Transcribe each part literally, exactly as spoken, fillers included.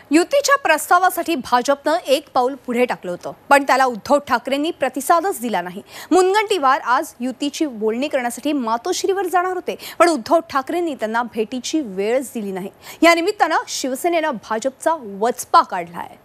युतीच्या प्रस्तावासाठी भाजपनं एक पाऊल पुढे टाकलं होतं, पण त्याला उद्धव ठाकरेंनी प्रतिसादच दिला नाही। मुनगंटीवार आज युतीची बोलणी करण्यासाठी मातोश्रीवर जाणार होते, पण उद्धव ठाकरेंनी त्यांना भेटीची वेळच दिली नाही। या निमित्तानं शिवसेनेनं भाजपचा वचपा काढला आहे।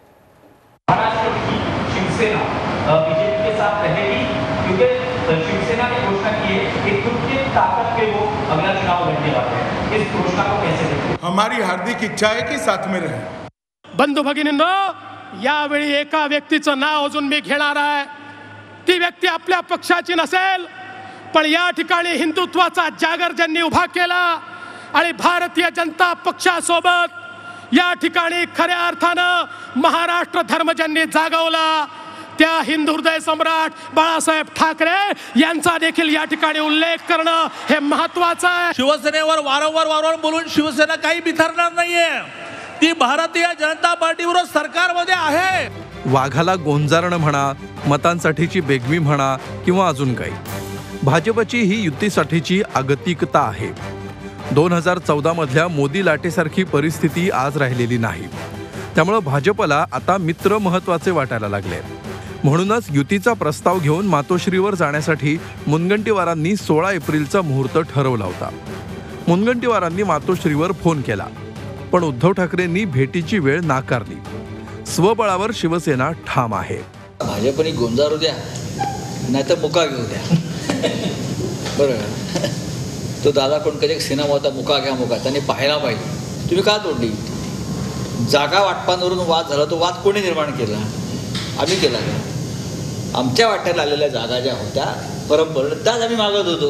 शिवसेना बीजेपी के साथ रहेगी क्योंकि शिवसेना ने घोषणा की है कि खुद की ताकत पे वो अगला चुनाव लड़ने वाले हैं। इस घोषणा को कैसे देखते हैं? हमारी हार्दिक इच्छा है कि साथ में रहें। बंधू भगिनींनो, यावेळी एका व्यक्तीचं नाव अजून मी घेणार आहे। ती व्यक्ती आपल्या पक्षाची नसेल, पण या ठिकाणी हिंदुत्वाचा जागर ज्यांनी उभा केला आणि भारतीय जनता पक्षासोबत या ठिकाणी खऱ्या अर्थानं महाराष्ट्र धर्म ज्यांनी जागवला, त्या हिंदू हृदय सम्राट बाळासाहेब ठाकरे यांचा देखील या ठिकाणी उल्लेख करणं हे महत्त्वाचं आहे। शिवसेनेवर वारंवार वारंवार बोलून शिवसेना काही बिथरणार नाहीये, ती भारतीय जनता पार्टीवर सरकारमध्ये आहे। वाघाला गोंजारणं म्हणा, मतांसाठीची बेगमी म्हणा किंवा अजून काही, भाजपची ही युतीसाठीची आगतिकता आहे। दोन हजार चौदा मधल्या मोदी लाटेसारखी परिस्थिती आज राहिलेली नाही, त्यामुळे भाजपला आता मित्र महत्त्वाचे वाटायला लागले। म्हणूनच युतीचा प्रस्ताव घेऊन मातोश्रीवर जाण्यासाठी मुनगंटीवारांनी सोळा एप्रिलचा मुहूर्त ठरवला होता। मुनगंटीवारांनी मातोश्रीवर फोन केला, पण उद्धव ठाकरेंनी भेटीची वेळ नाकारली। स्वबळावर शिवसेना ठाम आहे। भाजपने गोंजारू द्या, नाहीतर मुका घेऊ द्या। बरोबर, तो दादा कोणकडे सिनेमा होता, मुका घ्या मुका, त्यांनी पाहायला पाहिजे। तुम्ही का तोडली? जागा वाटपांवरून वाद झाला, तो वाद कोणी निर्माण केला? आम्ही केला का? आमच्या वाट्याला आलेल्या जागा ज्या होत्या परंपरेने त्याच आम्ही मागत होतो,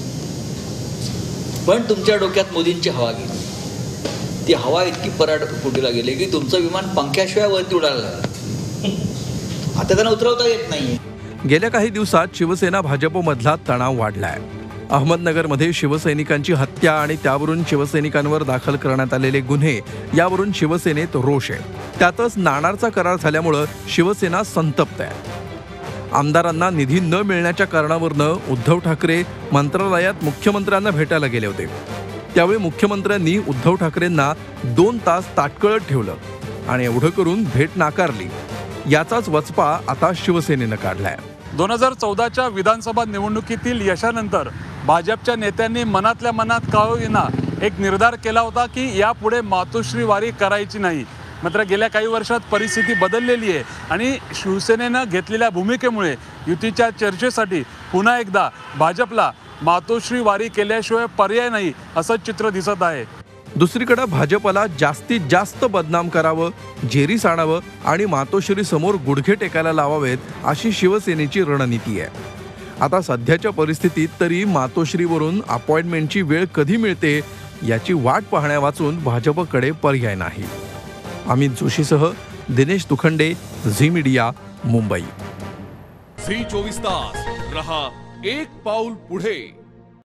पण तुमच्या डोक्यात मोदींची हवा गेली। ती हवा इतकी पराड फुटीला गेली की तुमचं विमान पंख्याशिवाय वरती उडायला लागलं। आता त्यांना उतरवता येत नाही। गेल्या काही दिवसात शिवसेना भाजपमधला तणाव वाढलाय। अहमदनगरमध्ये शिवसैनिकांची हत्या आणि त्यावरून शिवसैनिकांवर दाखल करण्यात आलेले गुन्हे, यावरून शिवसेनेत रोष आहे। त्यातच नाणारचा करार झाल्यामुळे शिवसेना संतप्त आहे। आमदारांना निधी न मिळण्याच्या कारणावरून उद्धव ठाकरे मंत्रालयात मुख्यमंत्र्यांना भेटायला गेले होते। त्यावेळी मुख्यमंत्र्यांनी उद्धव ठाकरेंना दोन तास ताटकळत ठेवलं आणि एवढं करून भेट नाकारली। याचाच वचपा आता शिवसेनेनं काढलाय। दोन हजार चौदाच्या विधानसभा निवडणुकीतील यशानंतर भाजपच्या नेत्यांनी मनातल्या मनात का होईना एक निर्धार केला होता की यापुढे मातोश्री वारी करायची नाही। मात्र गेल्या काही वर्षात परिस्थिती बदललेली आहे आणि शिवसेनेनं घेतलेल्या भूमिकेमुळे युतीच्या चर्चेसाठी पुन्हा एकदा भाजपला मातोश्री वारी केल्याशिवाय पर्याय नाही असं चित्र दिसत आहे। दुसरीकडे भाजपला जास्तीत जास्त बदनाम करावं, जेरीस आणावं आणि मातोश्री समोर गुडघे टेकायला लावावेत अशी शिवसेनेची रणनीती आहे। आता सध्याच्या परिस्थितीत तरी मातोश्रीवरून अपॉइंटमेंटची वेळ कधी मिळते याची वाट पाहण्या वाचून भाजपकडे पर्याय नाही। अमित जोशीसह दिनेश तुखंडे, झी मीडिया, मुंबई। झी चोवीस तास रहा एक पाऊल पुढे।